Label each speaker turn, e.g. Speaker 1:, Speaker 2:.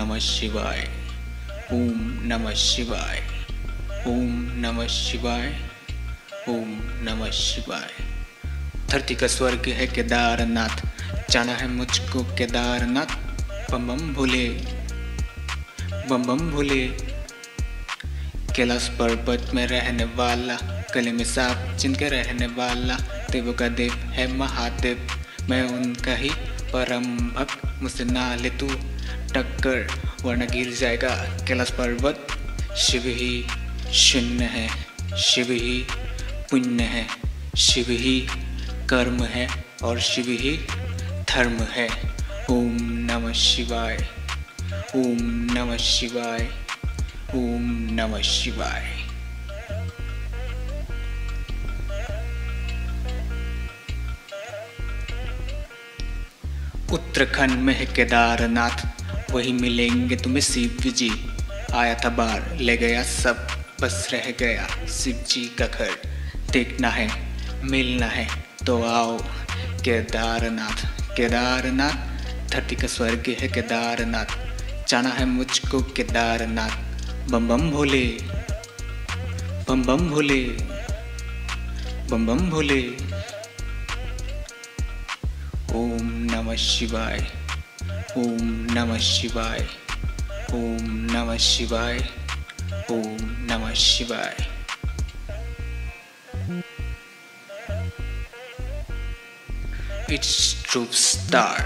Speaker 1: नमः शिवाय, ओम नमः शिवाय, ओम नमः शिवाय, ओम नमः शिवाय। धरती का स्वर्ग है केदारनाथ, जाना है मुझको केदारनाथ। बम बम भोले, बम बम भोले। कैलाश पर्वत में रहने वाला, गले में सांप जिनके रहने वाला, देवों का देव है महादेव, मैं उनका ही परम भक्त। मुझसे ना ले तू टक्कर वरना गिर जाएगा कैलाश पर्वत। शिव ही शून्य है, शिव ही पुण्य है, शिव ही कर्म है और शिव ही धर्म है। ओम नमः शिवाय, ओम नमः शिवाय, ओम नमः शिवाय। उत्तराखंड में है केदारनाथ, वही मिलेंगे तुम्हें शिव जी। आया था बार ले गया सब, बस रह गया शिव जी का घर। देखना है मिलना है तो आओ केदारनाथ। केदारनाथ धरती का स्वर्ग है केदारनाथ, जाना है मुझको केदारनाथ। बम बम भोले, बम बम भोले, बम बम भोले। ओम नमः शिवाय, ओम नमः शिवाय, ओम नमः शिवाय, ओम नमः शिवाय। It's True Star.